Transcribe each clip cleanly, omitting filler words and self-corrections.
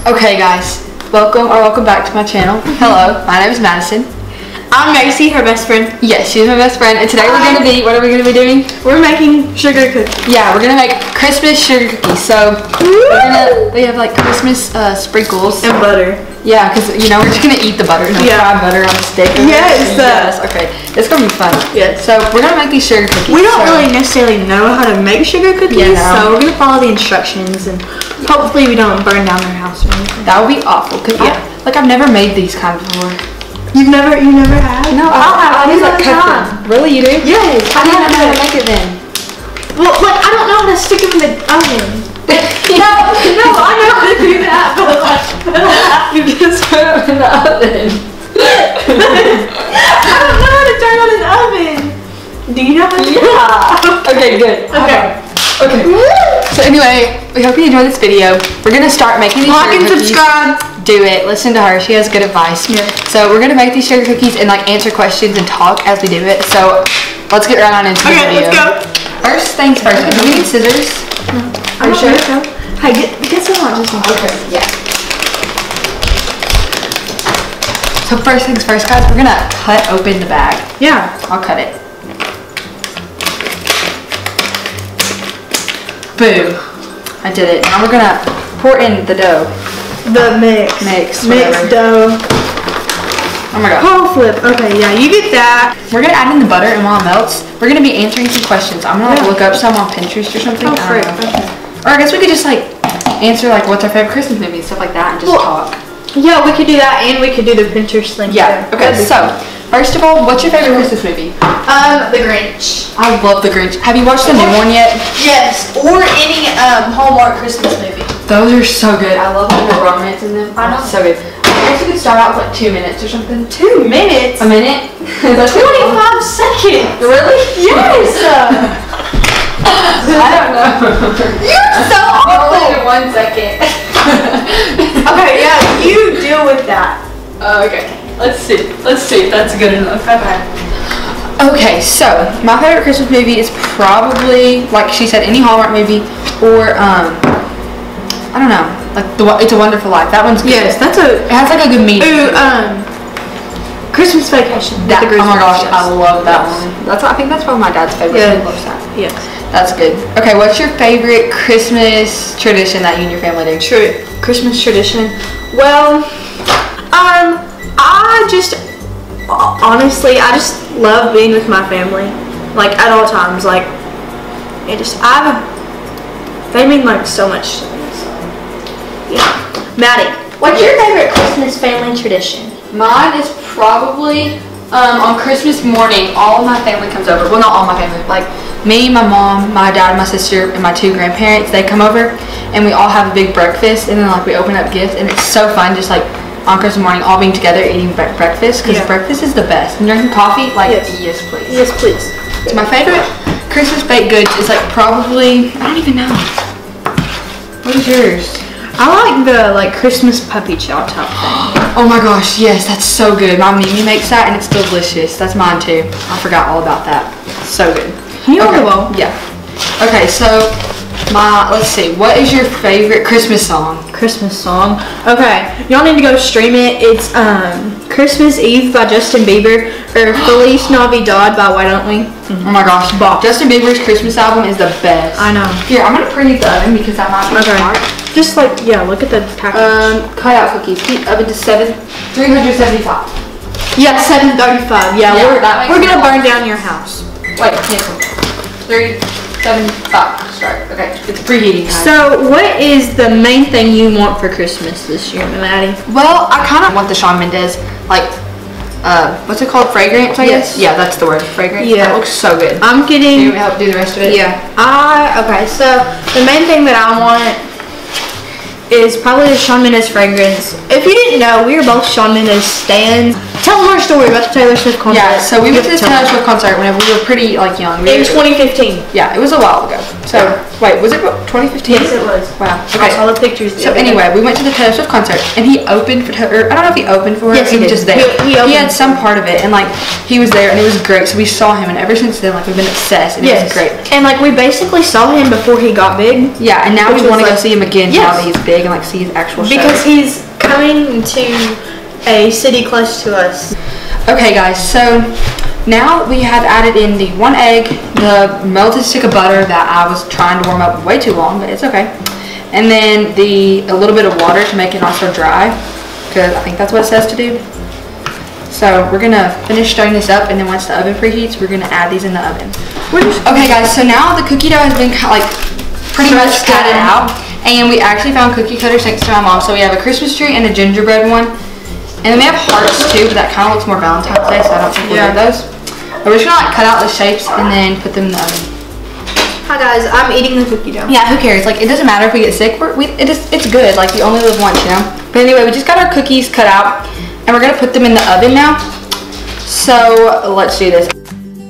Okay guys, welcome back to my channel. Hello, my name is Madison. I'm Macy, her best friend. Yes, she's my best friend, and today what are we gonna be doing? We're making sugar cookies. Yeah, we're gonna make Christmas sugar cookies. So they have like Christmas sprinkles and butter. Yeah, because you know we're just gonna eat the butter, fried butter on a stick. Yes. Okay, it's gonna be fun. Yes. So we're gonna make these sugar cookies. We don't really necessarily know how to make sugar cookies, so we're gonna follow the instructions and hopefully we don't burn down their house or anything. That would be awful. Cause I've never made these kind before. You never have? No, I do like cook them. Really, you do? Yes. How do you know how to make it then? Well, like I don't know how to stick them in the oven. No, I know how to do that, but like you just put them in the oven. I don't know how to turn on an oven. Do you know how to do that? Okay, good. Okay. So anyway, we hope you enjoyed this video. We're gonna start making these like sugar and cookies. subscribe. Do it. Listen to her. She has good advice. Yeah. So we're gonna make these sugar cookies and like answer questions and talk as we do it. So let's get right on into the video. Okay, let's go. First things first. Do we need scissors? Are you sure? Hey, get some on just Okay. Yeah. So first things first, guys. We're gonna cut open the bag. Yeah. I'll cut it. Boom. I did it. Now we're gonna pour in the dough. The mixed dough. Oh my god. Whole flip. Okay, yeah, you get that. We're gonna add in the butter, and while it melts, we're gonna be answering some questions. I'm gonna look up some on Pinterest or something. Oh, frick. Okay. Or I guess we could just like answer like what's our favorite Christmas movie and stuff like that, and just talk. Yeah, we could do that, and we could do the Pinterest thing. Yeah. Okay. So first of all, what's your favorite Christmas movie? The Grinch. I love The Grinch. Have you watched the new one yet? Yes, or any Hallmark Christmas movie. Those are so good. I love the romance in them. I know. So good. I guess we could start out with like 2 minutes or something. 2 minutes? A minute? 25 seconds. Really? Yes. I don't know. You're so awful. Only 1 second. Okay, yeah, you deal with that. Okay. Let's see if that's good enough. Okay, so my favorite Christmas movie is probably, like she said, any Hallmark movie, or I don't know, like It's a Wonderful Life. That one's good. Yes, it has like a good meaning. Ooh, Christmas Vacation. Oh my gosh, I love that one. I think that's probably my dad's favorite. Yeah. He loves that. Yes. That's good. Okay, what's your favorite Christmas tradition that you and your family do? Christmas tradition. Well, I just love being with my family, like at all times. Like, they mean like so much to me. So, yeah. Maddie, what's your favorite Christmas family tradition? Mine is probably on Christmas morning, all of my family comes over. Well, not all my family, like me, my mom, my dad, my sister, and my 2 grandparents. They come over, and we all have a big breakfast, and then like we open up gifts, and it's so fun, just like on Christmas morning, all being together eating breakfast, because breakfast is the best. And drinking coffee, like yes please. Yes, please. So my favorite Christmas baked goods is like probably, I don't even know. What is yours? I like the Christmas puppy chow top thing. Oh my gosh, yes, that's so good. My Mimi makes that and it's delicious. That's mine too. I forgot all about that. So good. Yeah. Okay, so let's see. What is your favorite Christmas song? Christmas song. Okay, y'all need to go stream it. It's Christmas Eve by Justin Bieber or Feliz Navidad by Why Don't We? Oh my gosh, Justin Bieber's Christmas album is the best. I know. Here, I'm gonna preheat the oven because that might be smart. Just look at the package. Cut out cookies. Heat oven to 375. Yeah, 735. Yeah, we're gonna burn down your house. Wait, cancel. 375. Start. Okay, it's preheating time. So, what is the main thing you want for Christmas this year, Maddie? Well, I kind of want the Shawn Mendes, what's it called? Fragrance, I guess? Yeah, that's the word. Fragrance. Yeah. That looks so good. I'm getting... Can you help do the rest of it? Yeah. Okay, so the main thing that I want is probably the Shawn Mendes fragrance. If you didn't know, we were both Shawn Mendes stans. Tell them our story about the Taylor Swift concert. Yeah, so we went to the Taylor Swift concert whenever we were pretty young. It was 2015. Yeah, it was a while ago. So wait, was it 2015? Yes, it was. Wow. Okay. I saw the pictures. So anyway, we went to the Taylor Swift concert and he opened for her. I don't know if he opened for her. Yes, he was just there. He had some part of it and he was there and it was great. So we saw him and ever since then we've been obsessed and it was great. And we basically saw him before he got big. Yeah, and now we want to go see him again now that he's big. big and like see his actual show. Because he's coming to a city close to us. Okay guys, so now we have added in the 1 egg, the melted stick of butter that I was trying to warm up way too long, but it's okay. And then a little bit of water to make it not so dry, because I think that's what it says to do. So we're gonna finish stirring this up, and then once the oven preheats, we're gonna add these in the oven. Okay guys, so now the cookie dough has been pretty much added out, and we actually found cookie cutters thanks to my mom. So we have a Christmas tree and a gingerbread one, and then we have hearts too, but that kind of looks more Valentine's Day, so I don't think we'll do those. But we're just gonna like cut out the shapes and then put them in the oven. Hi guys, I'm eating the cookie dough. Yeah, who cares? Like, it doesn't matter if we get sick. It's good. Like, you only live once, you know? But anyway, we just got our cookies cut out, and we're going to put them in the oven now. So, let's do this.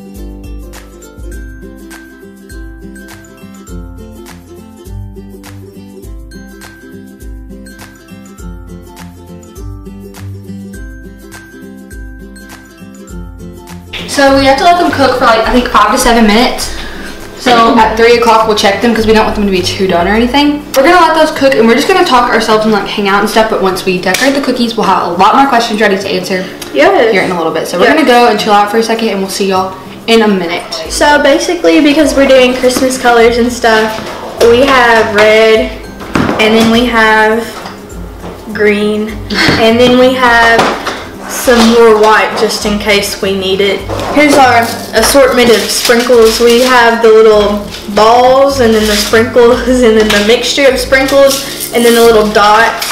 So, we have to let them cook for, like, I think 5 to 7 minutes. So at 3 o'clock we'll check them because we don't want them to be too done or anything. We're gonna let those cook, and we're just gonna talk ourselves and like hang out and stuff. But once we decorate the cookies, we'll have a lot more questions ready to answer here in a little bit. So we're gonna go and chill out for a second, and we'll see y'all in a minute. So basically, because we're doing Christmas colors and stuff, we have red, and then we have green, and then we have some more white just in case we need it. Here's our assortment of sprinkles. We have the little balls, and then the sprinkles, and then the mixture of sprinkles, and then the little dots.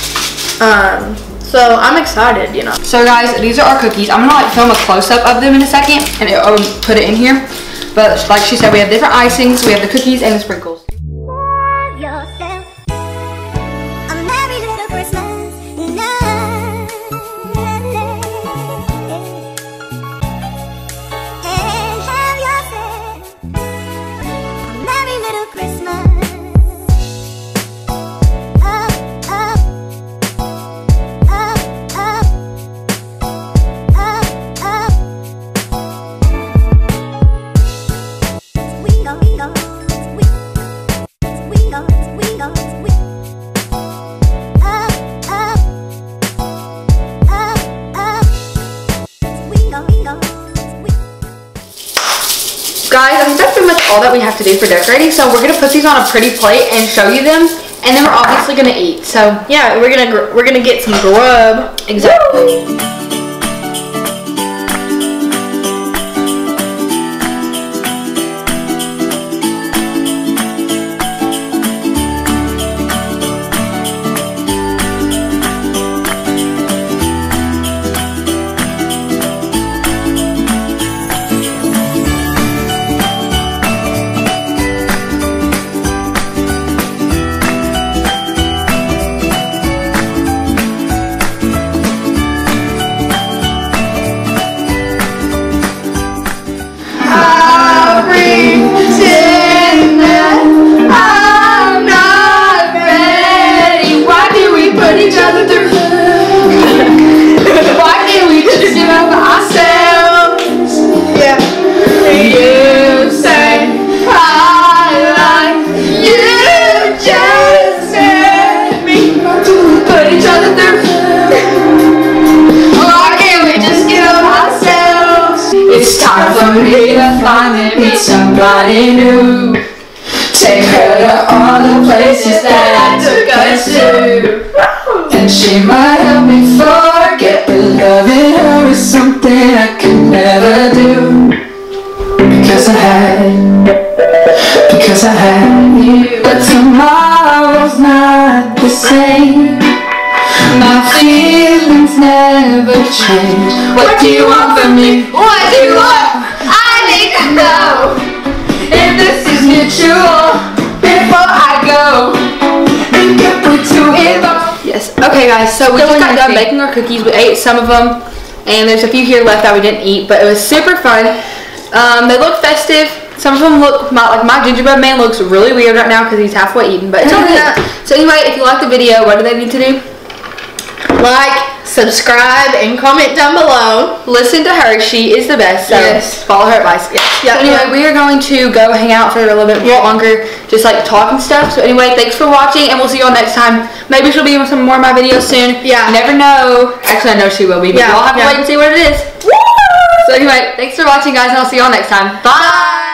So I'm excited, you know. So guys, these are our cookies. I'm gonna like film a close-up of them in a second, and I'll put it in here. But like she said, we have different icings. We have the cookies and the sprinkles. Guys, I think that's pretty much all that we have to do for decorating. So we're gonna put these on a pretty plate and show you them, and then we're obviously gonna eat. So yeah, we're gonna get some grub. Exactly. Woo! Meet somebody new. Take her to all the places that I took us to, and she might help me forget. But loving her is something I could never do, because I had you. But tomorrow's not the same. My feelings never change. What do you want from me? What do you want? No, if this is mutual, before I go, think if we're too involved. Yes. Okay, guys. So we just got done making our cookies. We ate some of them, and there's a few here left that we didn't eat, but it was super fun. They look festive. Some of them look like my gingerbread man looks really weird right now because he's halfway eaten, but it's all good. So anyway, if you like the video, what do they need to do? Like, subscribe, and comment down below. Listen to her. She is the best. So yes. Follow her advice. Yes. So anyway, we are going to go hang out for a little bit longer just like talk and stuff. So anyway, thanks for watching, and we'll see y'all next time. Maybe she'll be in some more of my videos soon. Yeah. You never know. Actually, I know she will be, but y'all have to wait and see what it is. Woo! So anyway, thanks for watching, guys, and I'll see y'all next time. Bye!